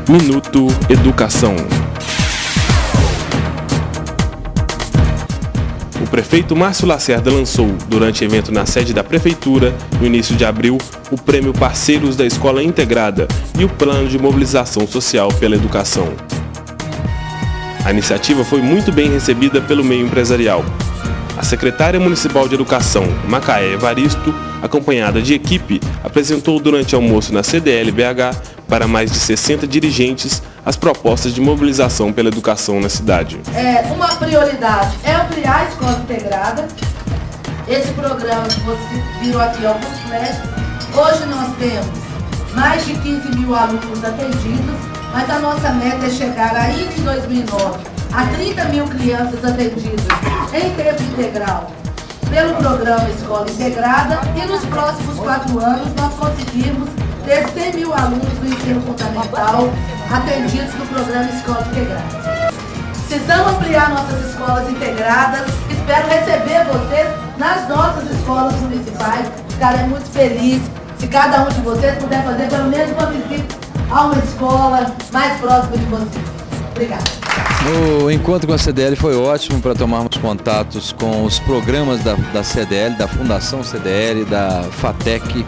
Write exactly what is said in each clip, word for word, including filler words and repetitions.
Minuto Educação. O prefeito Márcio Lacerda lançou, durante evento na sede da Prefeitura, no início de abril, o Prêmio Parceiros da Escola Integrada e o Plano de Mobilização Social pela Educação. A iniciativa foi muito bem recebida pelo meio empresarial. A secretária municipal de Educação, Macaé Evaristo, acompanhada de equipe, apresentou durante almoço na C D L B H para mais de sessenta dirigentes as propostas de mobilização pela educação na cidade. É, uma prioridade é ampliar a escola integrada. Esse programa que você virou aqui alguns flashes. Hoje nós temos mais de quinze mil alunos atendidos, mas a nossa meta é chegar ainda em dois mil e nove a trinta mil crianças atendidas em tempo integral pelo programa Escola Integrada, e nos próximos quatro anos nós conseguimos ter cem mil alunos do ensino fundamental atendidos no programa Escola Integrada. Precisamos ampliar nossas escolas integradas. Espero receber vocês nas nossas escolas municipais. Ficarei muito feliz se cada um de vocês puder fazer pelo menos uma visita a uma escola mais próxima de vocês. Obrigada. O encontro com a C D L foi ótimo para tomarmos contatos com os programas da, da C D L, da Fundação C D L, da FATEC.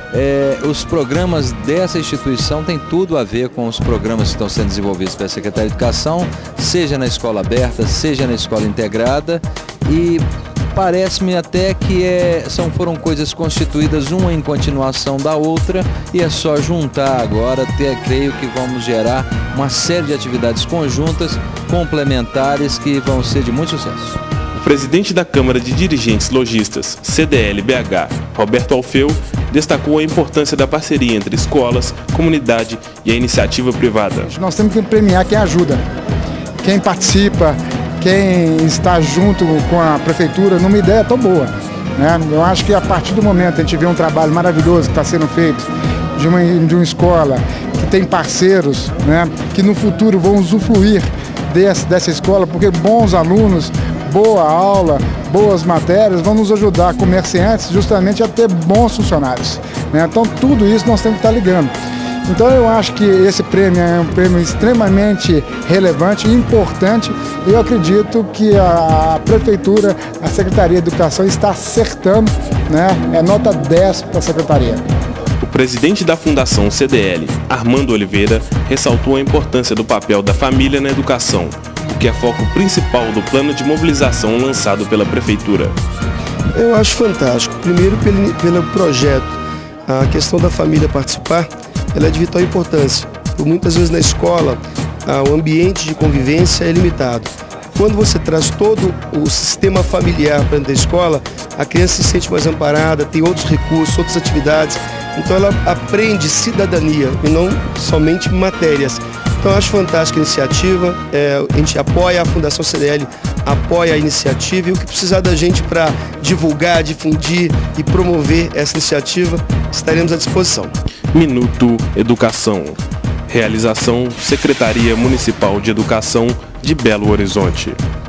É, os programas dessa instituição têm tudo a ver com os programas que estão sendo desenvolvidos pela Secretaria de Educação, seja na escola aberta, seja na escola integrada, e parece-me até que é, são, foram coisas constituídas uma em continuação da outra, e é só juntar agora. Ter, creio que vamos gerar uma série de atividades conjuntas, complementares, que vão ser de muito sucesso. O presidente da Câmara de Dirigentes Lojistas, C D L B H, Roberto Alfeu, destacou a importância da parceria entre escolas, comunidade e a iniciativa privada. Nós temos que premiar quem ajuda, quem participa, quem está junto com a prefeitura numa ideia tão boa, né? Eu acho que a partir do momento que a gente vê um trabalho maravilhoso que está sendo feito de uma, de uma escola que tem parceiros, né, que no futuro vão usufruir desse, dessa escola, porque bons alunos, boa aula, boas matérias vão nos ajudar, comerciantes, justamente a ter bons funcionários, né? Então tudo isso nós temos que estar ligando. Então eu acho que esse prêmio é um prêmio extremamente relevante e importante. Eu acredito que a Prefeitura, a Secretaria de Educação está acertando, né? É nota dez para a Secretaria. O presidente da Fundação C D L, Armando Oliveira, ressaltou a importância do papel da família na educação, o que é foco principal do plano de mobilização lançado pela Prefeitura. Eu acho fantástico. Primeiro pelo, pelo projeto, a questão da família participar, ela é de vital importância. Por muitas vezes na escola, o ambiente de convivência é limitado. Quando você traz todo o sistema familiar para dentro da escola, a criança se sente mais amparada, tem outros recursos, outras atividades. Então ela aprende cidadania e não somente matérias. Então eu acho fantástica a iniciativa, é, a gente apoia a Fundação C D L, apoia a iniciativa, e o que precisar da gente para divulgar, difundir e promover essa iniciativa, estaremos à disposição. Minuto Educação. Realização Secretaria Municipal de Educação de Belo Horizonte.